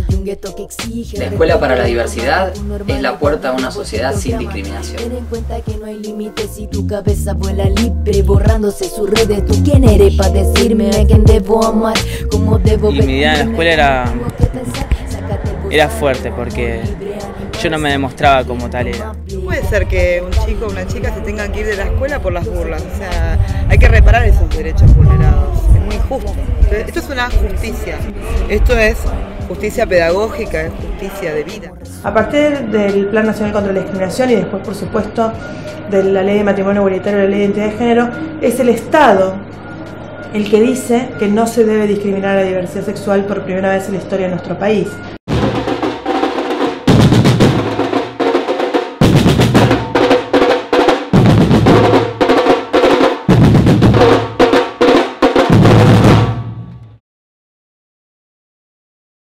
La escuela para la diversidad es la puerta a una sociedad sin discriminación. Ten en cuenta que no hay límites y tu cabeza vuela libre, borrándose sus redes. ¿Tú quién eres para decirme a quién debo amar? ¿Cómo debo vestirme? Mi vida en la escuela era fuerte porque yo no me demostraba como tal era. No puede ser que un chico o una chica se tengan que ir de la escuela por las burlas. O sea, hay que reparar esos derechos vulnerados. Es muy injusto. Esto es una justicia. Esto es justicia pedagógica, es justicia de vida. A partir del Plan Nacional contra la Discriminación y después, por supuesto, de la Ley de Matrimonio Igualitario y la Ley de Identidad de Género, es el Estado el que dice que no se debe discriminar a la diversidad sexual por primera vez en la historia de nuestro país.